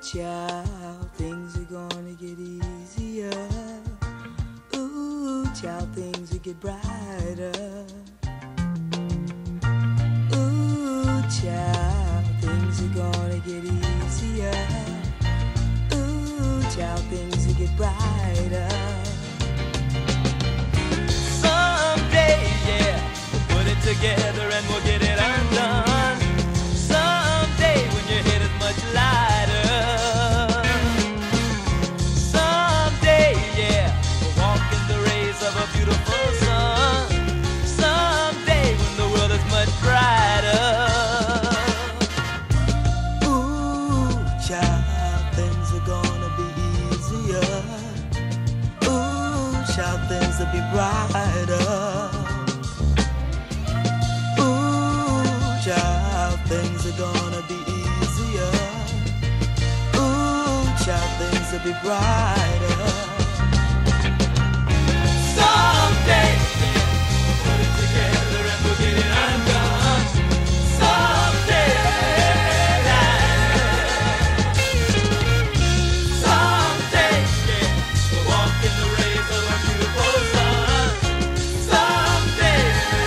child, things are gonna get easier. Ooh, child, things will get brighter. Ooh, child, things are gonna get easier. Ooh, child, things will get brighter. Someday, yeah, we'll put it together and we'll get it undone. Someday when your head is much lighter. Someday, yeah, we'll walk in the rays of a beautiful sun. Someday when the world is much brighter. Ooh, child, things are gonna be easier. Ooh, child, things will be brighter. Child, things are gonna be easier. Ooh, child, things will be brighter. Someday, we'll put it together and we'll get it undone. Someday, someday, yeah, we'll walk in the rays of a beautiful sun. Someday,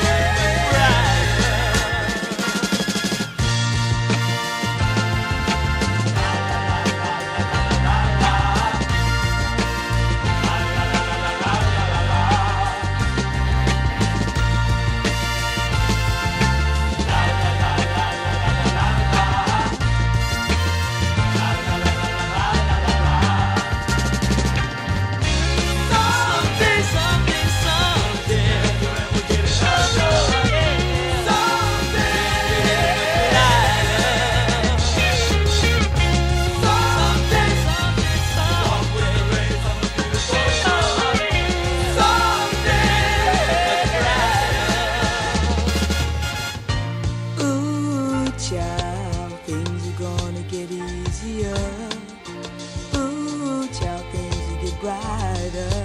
child, things are gonna get easier. Ooh, child, things will get brighter.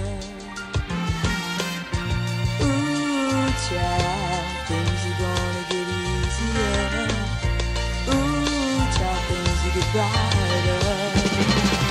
Ooh, child, things are gonna get easier. Ooh, child, things will get brighter.